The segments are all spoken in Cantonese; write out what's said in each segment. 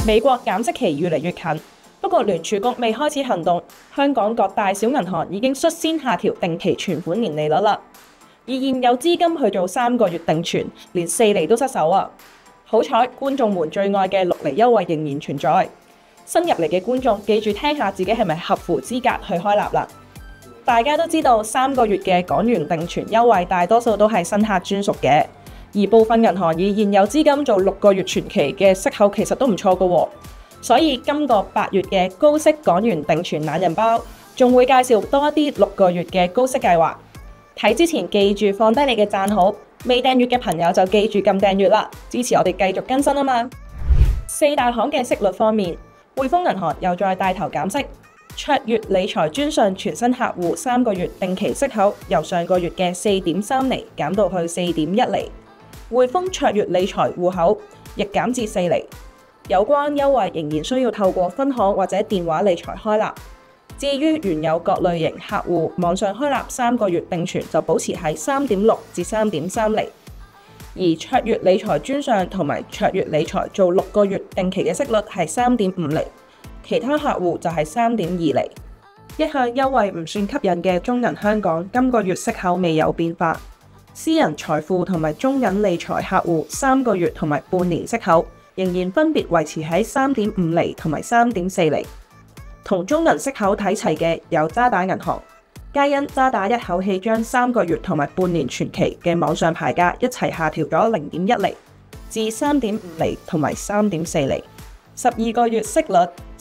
美國減息期越嚟越近，不過聯儲局未開始行動，香港各大小銀行已經率先下調定期存款年利率啦。以現有資金去做3個月定存，連4厘都失手啊！好彩觀眾們最愛嘅6厘優惠仍然存在。新入嚟嘅觀眾記住聽下自己係咪合乎資格去開立啦。大家都知道3個月嘅港元定存優惠大多數都係新客專屬嘅，而部分銀行以現有資金做6個月存期嘅息口其實都唔錯㗎喎。所以今個8月嘅高息港元定存懶人包仲會介紹多一啲6個月嘅高息計劃。睇之前記住放低你嘅讚好，未訂閱嘅朋友就記住撳訂閱啦，支持我哋繼續更新啊嘛。4大行嘅息率方面，匯豐銀行又再帶頭減息，卓越理財專上全新客戶3個月定期息口由上個月嘅4.3厘減到去4.1厘，匯豐卓越理財戶口亦減至4厘。有關優惠仍然需要透過分行或者電話理財開立。至於原有各類型客戶網上開立3個月定存就保持喺3.6至3.3厘，而卓越理財專上同埋卓越理財做6個月定期嘅息率係3.5厘，其他客戶就係3.2厘。一向優惠唔算吸引嘅中銀香港今個月息口未有變化，私人財富同埋中銀理財客戶3個月同埋半年息口仍然分別維持喺3.5厘同埋3.4厘。同中銀息口睇齊嘅有渣打銀行，皆因渣打一口氣將3個月同埋半年存期嘅網上牌價一齊下調咗0.1厘至3.5厘同埋3.4厘。12個月息率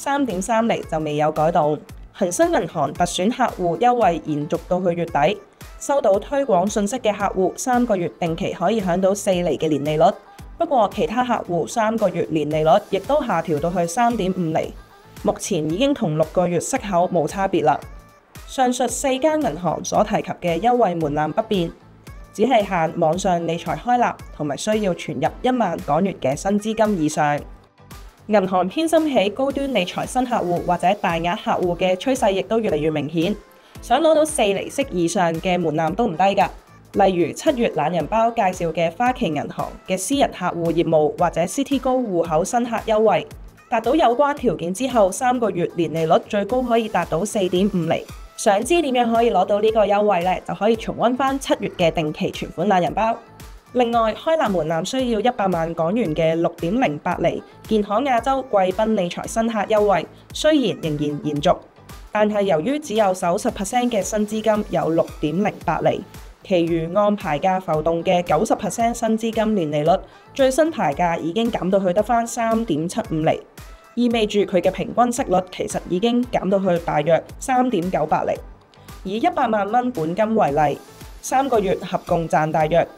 3.3厘就未有改動。恒生銀行特選客戶優惠延續到去月底，收到推廣信息嘅客戶3個月定期可以享到4厘嘅年利率，不過其他客戶3個月年利率亦都下調到去3.5厘。目前已經同6個月息口冇差別啦。上述4間銀行所提及嘅優惠門檻不變，只係限網上理財開立同埋需要存入1萬港元嘅新資金以上。銀行偏心起高端理財新客戶或者大額客戶嘅趨勢亦都越嚟越明顯，想攞到4厘息以上嘅門檻都唔低㗎。例如7月懶人包介紹嘅花旗銀行嘅私人客戶業務或者 Citigold 戶口新客優惠。達到有關條件之後，3個月年利率最高可以達到4.5厘。想知點樣可以攞到呢個優惠呢？就可以重溫返7月嘅定期存款懶人包。另外，開立門檻需要100萬港元嘅6.08厘建行亞洲貴賓理財新客優惠，雖然仍然延續，但係由於只有90% 嘅新資金有6.08厘。其餘按牌價浮動嘅90% 新資金年利率，最新牌價已經減到去得返3.75厘，意味住佢嘅平均息率其實已經減到去大約3.98厘。以100萬蚊本金為例，3個月合共賺大約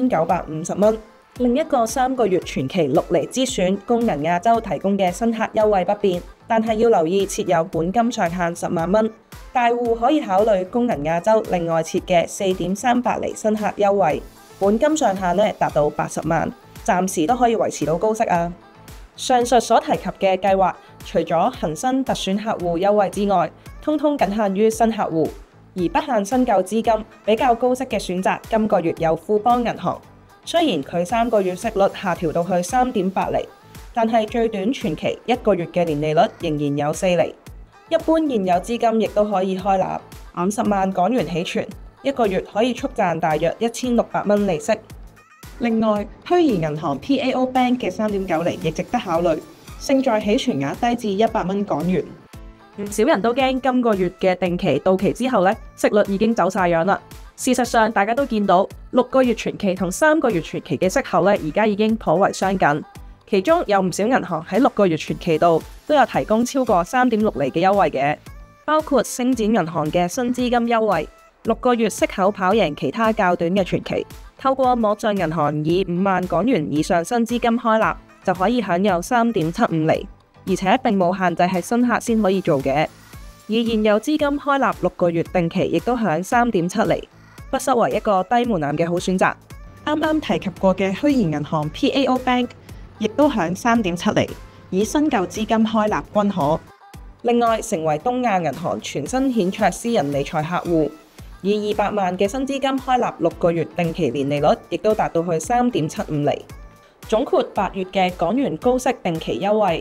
9950蚊。另一個3個月存期6厘之選，工銀亞洲提供嘅新客優惠不變，但係要留意設有本金上限10萬蚊。大戶可以考慮工銀亞洲另外設嘅4.38厘新客優惠，本金上限達到80萬，暫時都可以維持到高息啊。上述所提及嘅計劃，除咗恒生特選客戶優惠之外，通通僅限於新客戶，而不限新舊資金。比較高息嘅選擇，今個月有富邦銀行，雖然佢3個月息率下調到去3.8厘，但係最短存期1個月嘅年利率仍然有4厘。一般現有資金亦都可以開立50萬港元起存，1個月可以速賺大約1600蚊利息。另外，虛擬銀行 PAO Bank 嘅3.9厘亦值得考慮，勝在起存額低至100蚊港元。唔少人都驚今個月嘅定期到期之後息率已經走晒樣啦。事實上，大家都見到6個月存期同3個月存期嘅息口而家已經頗為相近。其中有唔少銀行喺6個月存期度都有提供超過3.6厘嘅優惠嘅，包括星展銀行嘅新資金優惠，6個月息口跑贏其他較短嘅存期。透過網上銀行以5萬港元以上新資金開立，就可以享有3.75厘，而且並冇限制係新客先可以做嘅。以現有資金開立6個月定期，亦都享3.7厘，不失為一個低門檻嘅好選擇。啱啱提及過嘅虛擬銀行 PAO Bank，亦都享3.7厘，以新舊資金開立均可。另外，成為東亞銀行全新顯卓私人理財客戶，以200萬嘅新資金開立6個月定期年利率，亦都達到去3.75厘。總括8月嘅港元高息定期優惠，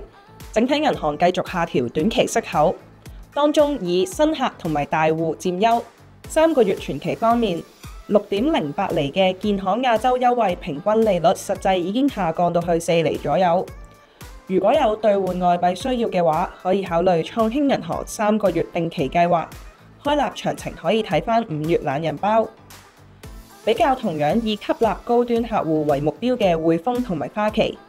整體銀行繼續下調短期息口，當中以新客同埋大戶佔優。3個月存期方面，6.08厘嘅建行亞洲優惠平均利率實際已經下降到去4厘左右。如果有兌換外幣需要嘅話，可以考慮創興銀行3個月定期計劃。開立詳情可以睇返5月懶人包。比較同樣以吸納高端客戶為目標嘅匯豐同埋花旗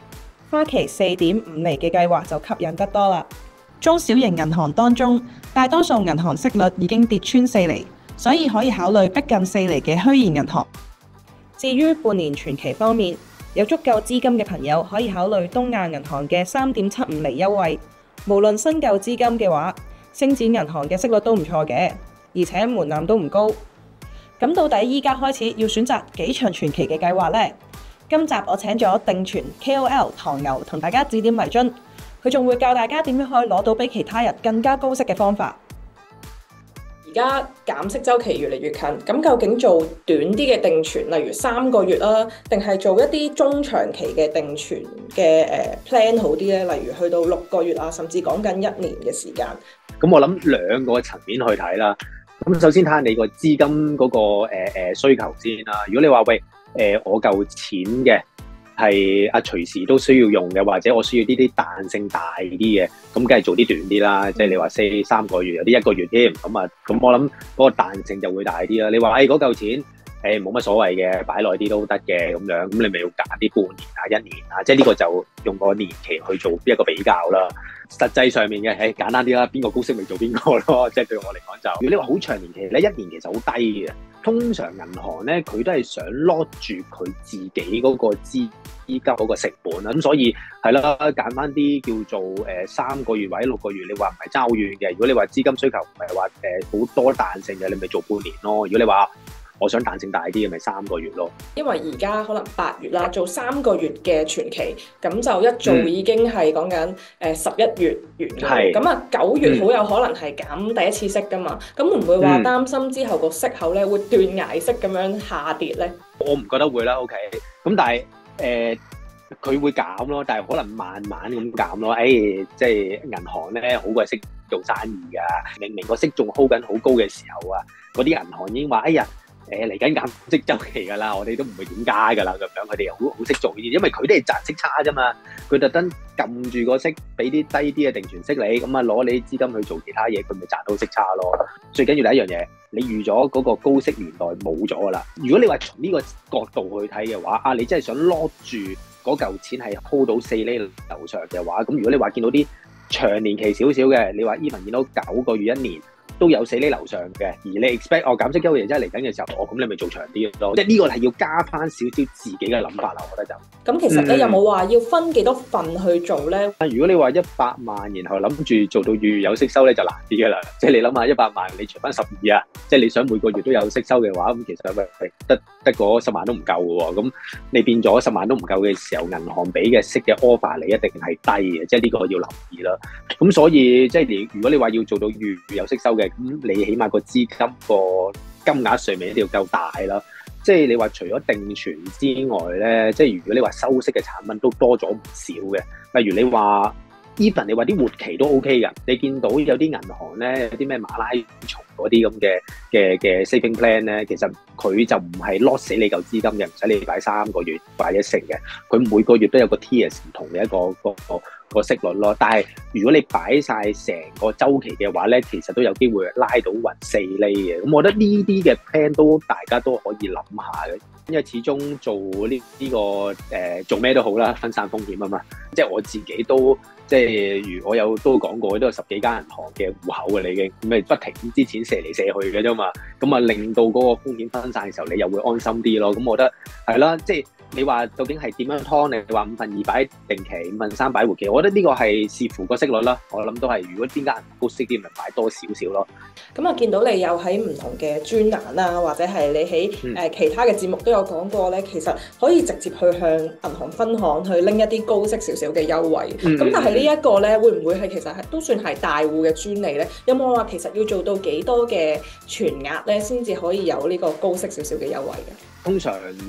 4.5厘嘅計劃就吸引得多啦。中小型銀行當中，大多數銀行息率已經跌穿4厘，所以可以考慮逼近4厘嘅虛擬銀行。至於半年存期方面，有足夠資金嘅朋友可以考慮東亞銀行嘅3.75厘優惠。無論新舊資金嘅話，星展銀行嘅息率都唔錯嘅，而且門檻都唔高。咁到底依家開始要選擇幾長存期嘅計劃呢？今集我請咗定存 KOL 唐牛同大家指點迷津，佢仲會教大家點樣可以攞到比其他人更加高息嘅方法。而家減息週期越嚟越近，咁究竟做短啲嘅定存，例如3個月啦，定係做一啲中長期嘅定存嘅plan 好啲咧？例如去到6個月啊，甚至講緊1年嘅時間。咁我諗兩個層面去睇啦。咁首先睇下你個資金嗰個需求先啦。如果你話喂我夠錢嘅係隨時都需要用嘅，或者我需要啲彈性大啲嘅，咁梗係做啲短啲啦。即係你話3個月，有啲1個月添，咁我諗嗰個彈性就會大啲啦。你話嗰嚿錢冇乜所謂嘅，擺耐啲都得嘅咁樣，咁你咪要揀啲半年啊、1年啊，即係呢個就用個年期去做一個比較啦。實際上面嘅簡單啲啦，邊個高息咪做邊個咯。即係對我嚟講就，如果你話好長年期咧，1年其實好低嘅。通常銀行咧佢都係想 lock 住佢自己嗰個資金嗰個成本啦，咁所以係啦，揀翻啲叫做3個月或者6個月，你話唔係爭好遠嘅。如果你話資金需求唔係話好多彈性嘅，你咪做半年咯。如果你話我想彈性大啲嘅，咪3個月咯。 因為而家可能8月啦，做3個月嘅存期，咁就一做已經係講緊11月完嘅。咁啊9月好有可能係減第一次息噶嘛。咁會唔會話擔心之後個息口咧會斷崖式咁樣下跌咧？ 我唔覺得會啦。OK，咁但係佢會減咯，但係可能慢慢咁減咯。即係銀行咧好鬼識做生意噶，明明個息仲 hold 緊好高嘅時候啊，嗰啲銀行已經話嚟緊減息週期㗎啦，我哋都唔會點加㗎啦，咁樣佢哋好識做呢啲，因為佢哋係賺息差啫嘛，佢特登撳住個息，俾啲低啲嘅定存息你，咁攞你啲資金去做其他嘢，佢咪賺到息差咯。最緊要第一樣嘢，你預咗嗰個高息年代冇咗㗎啦。如果你話從呢個角度去睇嘅話，你真係想 lock 住嗰嚿錢係 hold 到4厘樓上嘅話，咁如果你話見到啲長年期少少嘅，你話 even 見到9個月1年。都有4厘樓上嘅，而你 expect 減息週期真係嚟緊嘅時候，咁你咪做長啲咯。即係呢個係要加翻少少自己嘅諗法啦，我覺得就。咁其實你有冇話要分幾多份去做咧？如果你話100萬，然後諗住做到月有息收咧，就難啲㗎啦。即係你諗下100萬，你除翻12啊，即係你想每個月都有息收嘅話，咁其實得嗰10萬都唔夠嘅喎。咁你變咗10萬都唔夠嘅時候，銀行俾嘅息嘅 offer 你一定係低嘅，即係呢個要留意啦。咁所以即係如果你話要做到月有息收嘅，咁你起碼個資金個金額上面一定要夠大啦。即係你話除咗定存之外咧，即係如果你話收息嘅產品都多咗唔少嘅。例如你話 even 你話啲活期都 OK 㗎。你見到有啲銀行咧，有啲咩馬拉松嗰啲咁嘅 saving plan 咧，其實佢就唔係 lock 死你嚿資金嘅，唔使你擺3個月擺1成嘅。佢每個月都有個 tiers 唔同嘅一個息率咯。但係如果你擺晒成個週期嘅話咧，其實都有機會拉到勻4厘嘅。咁我覺得呢啲嘅 plan 都大家都可以諗下嘅，因為始終做呢個做咩都好啦，分散風險啊嘛。即係我自己都即係我都講過，都有10幾間銀行嘅戶口嘅，你已經咁咪不停啲錢射嚟射去嘅啫嘛。咁啊令到嗰個風險分散嘅時候，你又會安心啲咯。咁我覺得係啦，即係。你話究竟係點樣劏？你話2/5擺定期，3/5擺活期，我覺得呢個係視乎個息率啦。我諗都係，如果邊間高息啲，咪擺多少少咯。咁啊，見到你有喺唔同嘅專欄啊，或者係你喺其他嘅節目都有講過咧，其實可以直接去向銀行分行去拎一啲高息少少嘅優惠。咁但係呢一個咧，會唔會係其實都算係大戶嘅專利咧？有冇話其實要做到幾多嘅存額咧，先至可以有呢個高息少少嘅優惠嘅？通常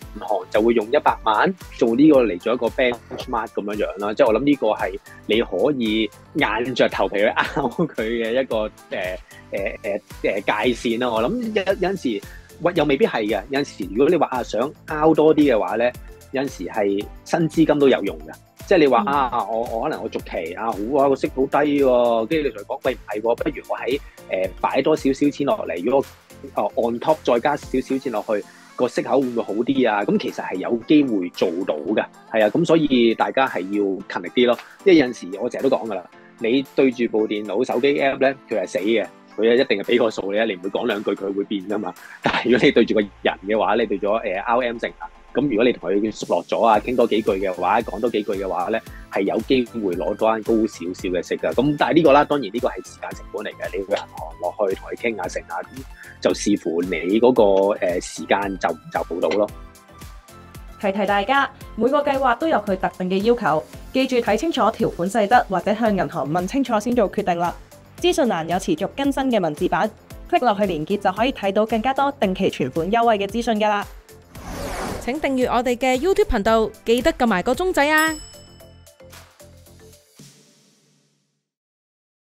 行就會用100萬做呢個嚟做一個 benchmark 咁樣樣啦。即係我諗呢個係你可以硬着頭皮去拗佢嘅一個界線啦。我諗有陣時又未必係嘅。有陣時如果你話想拗多啲嘅話咧，有陣時係新資金都有用嘅。即係你話我可能我續期好個息好低喎，跟住你同佢講，喂唔係喎，不如我喺擺多少少錢落嚟，如果on top 再加少少錢落去，個息口會唔會好啲啊？咁其實係有機會做到嘅，係啊，咁所以大家係要勤力啲咯。因為有陣時我成日都講噶啦，你對住部電腦、手機 app 咧，佢係死嘅，佢一定係俾個數你，你唔會講兩句佢會變噶嘛。但係如果你對住個人嘅話，你對咗RM 成咁如果你同佢熟落咗傾多幾句嘅話，講多幾句嘅話咧，係有機會攞到翻高少少嘅息㗎。咁但係呢個啦，當然呢個係時間成本嚟嘅，你要去銀行落去同佢傾下成啊，咁就視乎你嗰個時間就唔就到咯。 提大家，每個計劃都有佢特定嘅要求，記住睇清楚條款細則，或者向銀行問清楚先做決定啦。資訊欄有持續更新嘅文字版，click落去連結就可以睇到更加多定期存款優惠嘅資訊㗎啦。 請訂閱我哋嘅 YouTube 頻道，記得撳埋個鐘仔啊！